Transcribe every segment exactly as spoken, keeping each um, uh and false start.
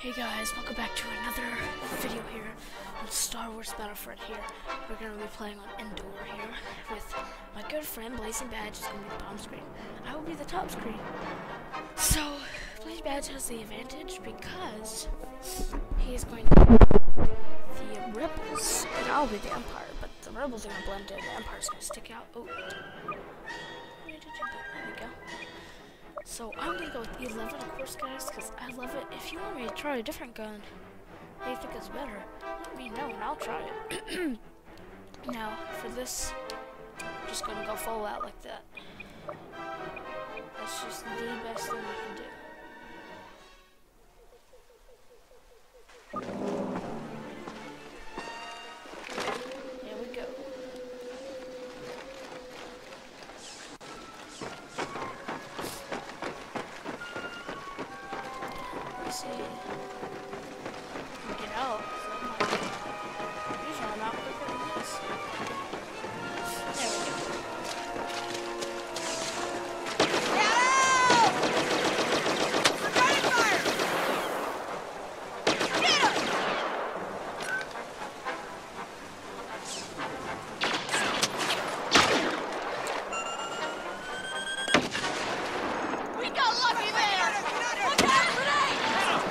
Hey guys, welcome back to another video here on Star Wars Battlefront here. We're going to be playing on Endor here with my good friend Blazing Badge is going to be the bottom screen. I will be the top screen. So, Blazing Badge has the advantage because he is going to be the Rebels and I'll be the Empire, but the Rebels are going to blend in, the Empire's going to stick out. Oh, wait. There we go. So I'm gonna go with E eleven, of course, guys, because I love it. If you want me to try a different gun that you think is better, let me know and I'll try it. Now, for this, I'm just gonna go full out like that. That's just the best thing I can do. Here we go. See, get out. Usually I'm out quicker than this. There we go. Get out! Returning fire! Get him! We got lucky there! Look out, grenade!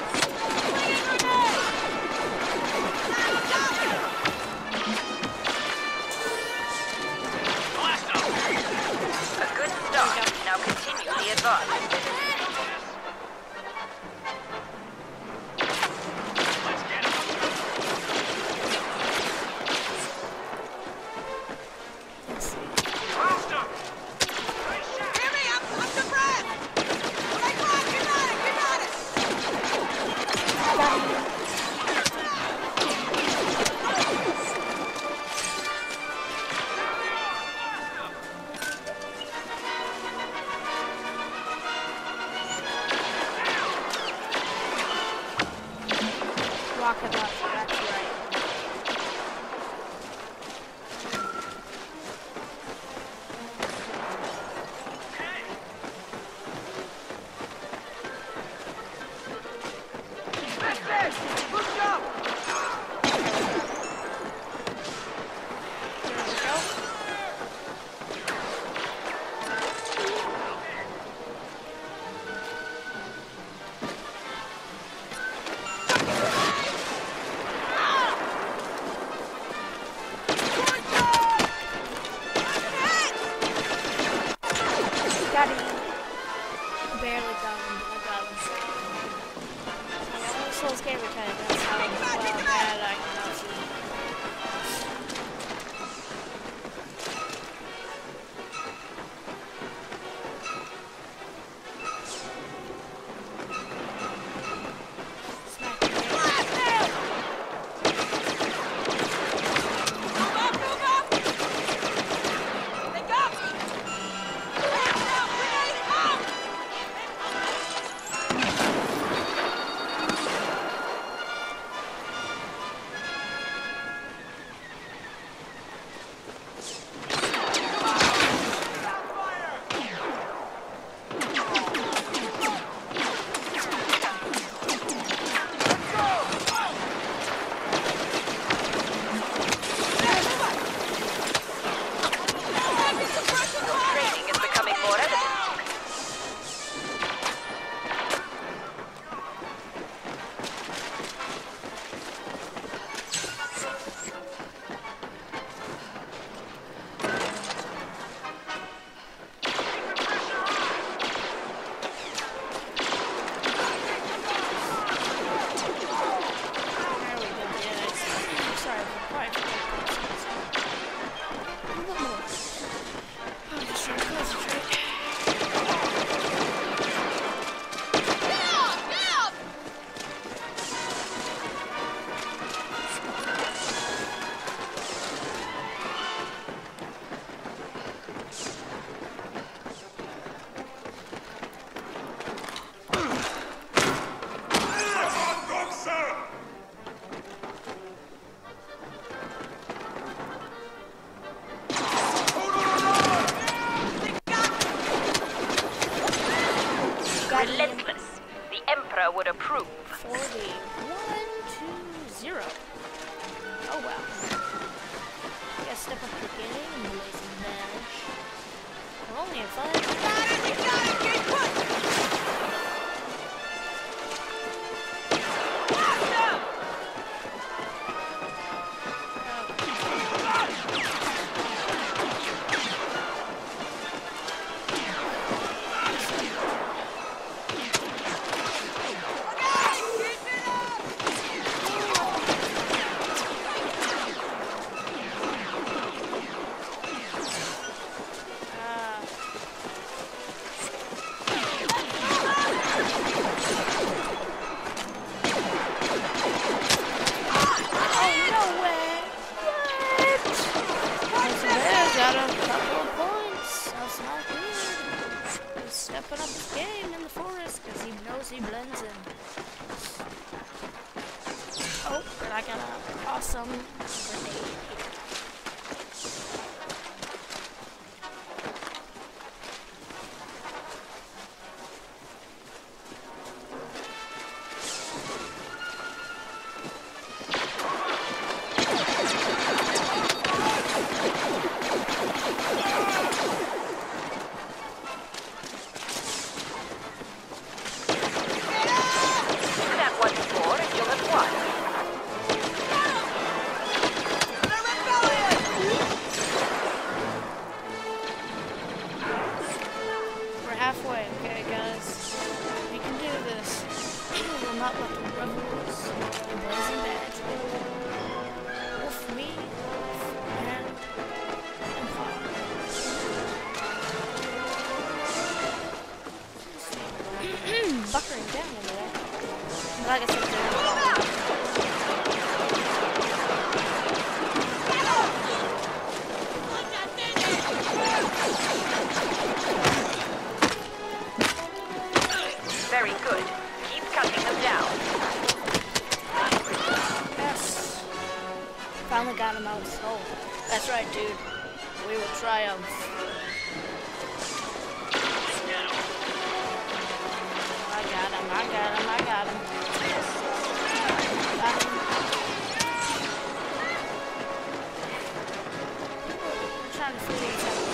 Now continue the advance. Rocket launcher, that's right. Got him. Barely got him, but I got him. I'm so scared of kind of that's how uh, bad I can not see. Smack him. would approve. forty. One, two, zero. Oh well. You gotta step up your game, Blazing Badge. We're only at five. Got it! We got it! Get put! Stepping up his game in the forest because he knows he blends in. Oh, but I got an awesome grenade here. Halfway, okay guys? We can do this. We will not let the rebels the Blazing Badge win. Wolf me, Wolf, and Empire. Buckering down over there. But like I said, they're very good. Keep cutting them down. Yes. Finally got him out of his hole. That's right, dude. We will triumph. I got him, I got him, I got him. Got him. I'm trying to figure this out.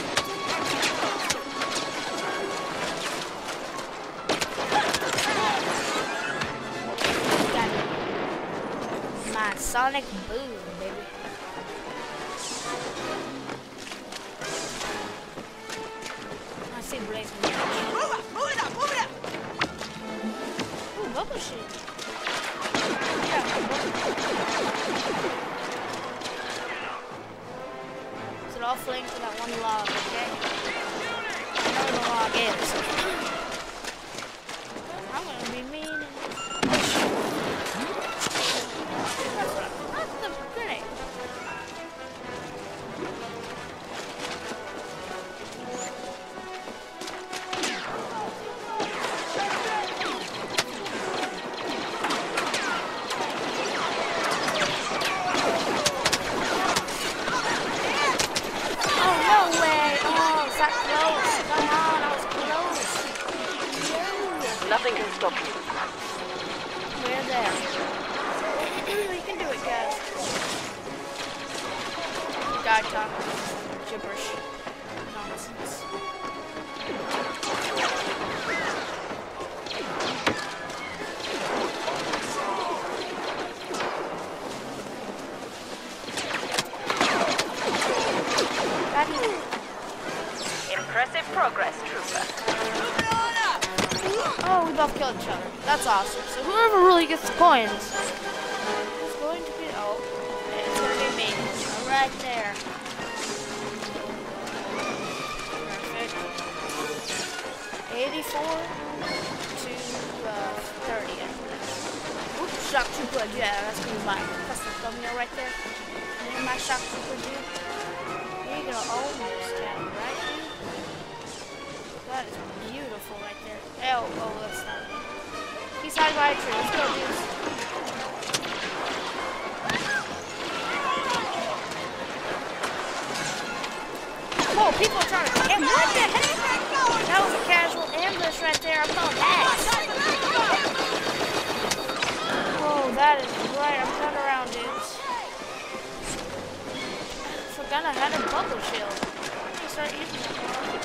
My sonic boom, baby. I see Blazing Badge. Move it, move it up, move it up. Ooh, bubble shit. Yeah, so it all flames to that one log, okay? I know where the log is. I'm gonna be mean and that's the grenade. Oh, no way. Oh, is that close? Come on, I was close. No. Nothing can stop you. We're there. We can do it, guys. Guy talk. Gibberish. Nonsense. Impressive progress, trooper. Oh, we both killed each other. That's awesome. So whoever really gets the coins is going to be... Oh, it's going to be me. Right there. Perfect. eighty-four to uh, thirty. Oops, shock trooper. Yeah, that's going to be my custom thumbnail right there. And then my shock trooper, dude. You're going to own this town, right, dude? That is beautiful right there. Oh, oh, that's not it. He's hiding by a tree. Let's go, dudes. Whoa, people are trying to... And what the heck? That was a casual ambush right there. I'm calling that. forgot I had a bubble shield. I'm gonna start using that more.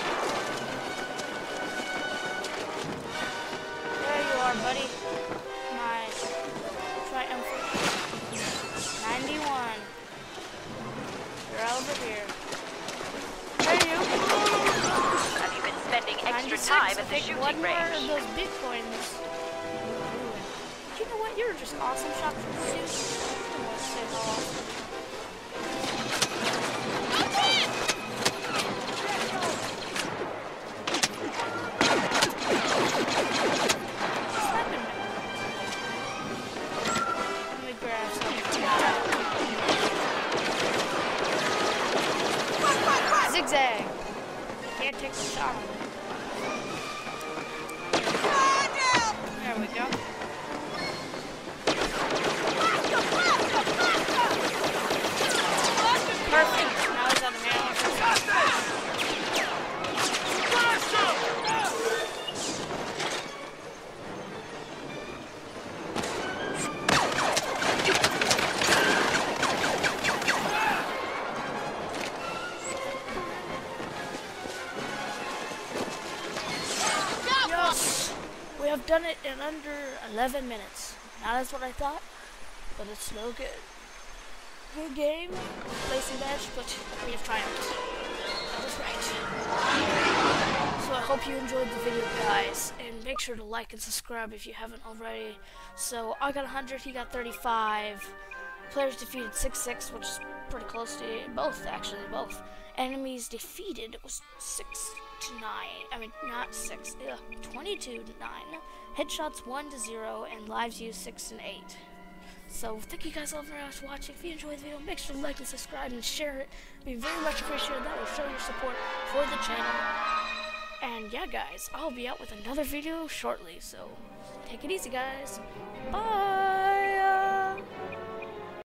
There you are, buddy. My triumphant ninety-one. You're over here. There you go. Have you been spending extra ninety-six. time I at the think shooting one more range? of those bitcoins. You know what? You're just awesome, Shop from the Suit. I want to say hello. Let me grab something. Zigzag. Can't take the shot on it. There we go. Perfect. Now he's on the man. Yes! We have done it in under eleven minutes. Now that's what I thought, but it's no good. Good game, Blazing Badge, but we have triumphed. That was right. So I hope you enjoyed the video, guys, and make sure to like and subscribe if you haven't already. So I got one hundred, he got thirty-five. Players defeated six six, which is pretty close to both, actually, both. Enemies defeated was six to nine. I mean, not six, ugh, twenty-two to nine. Headshots one to zero, and lives used six and eight. So thank you guys all very much for watching. If you enjoyed the video, make sure to like and subscribe and share it. It'd be very much appreciated. That will show your support for the channel. And yeah, guys, I'll be out with another video shortly. So take it easy, guys. Bye.